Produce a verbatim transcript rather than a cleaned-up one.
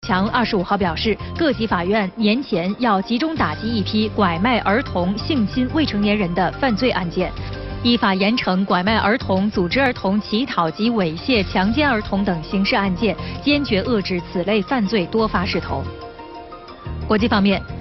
强二十五号表示，各级法院年前要集中打击一批拐卖儿童、性侵未成年人的犯罪案件，依法严惩拐卖儿童、组织儿童乞讨及猥亵、强奸儿童等刑事案件，坚决遏制此类犯罪多发势头。国际方面，